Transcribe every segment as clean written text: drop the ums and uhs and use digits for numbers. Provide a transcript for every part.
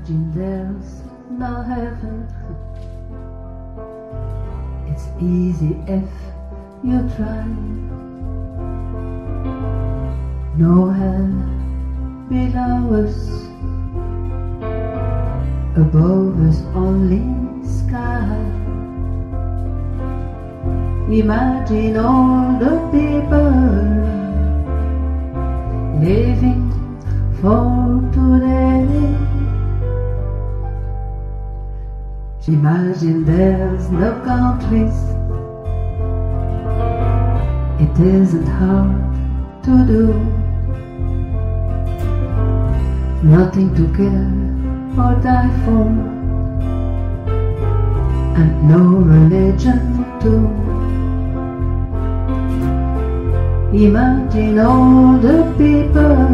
Imagine there's no heaven. It's easy if you try. No hell below us, above us only sky. Imagine all the people living for today. Imagine there's no countries. It isn't hard to do. Nothing to kill or die for, and no religion too. Imagine all the people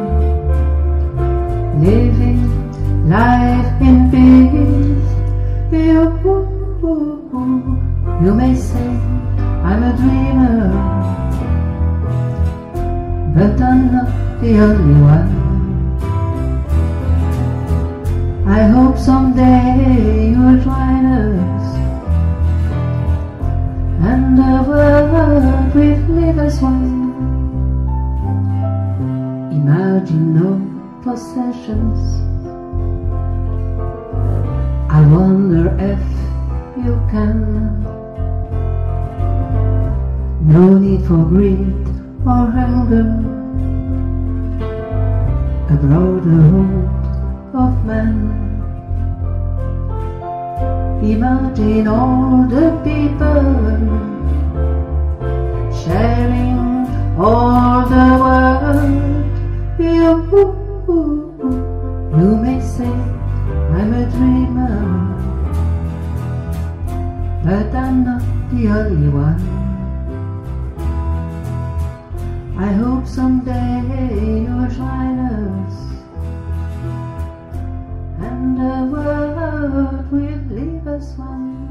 living life in peace. You may say I'm a dreamer, but I'm not the only one. I hope someday you'll join us, and the world will live as one. Imagine no possessions. I wonder if you can. No need for greed or hunger. A brotherhood of men. Imagine all the people sharing all the world. You may say I'm a dreamer, but I'm not the only one. I hope someday you'll join us, and the world will leave us one.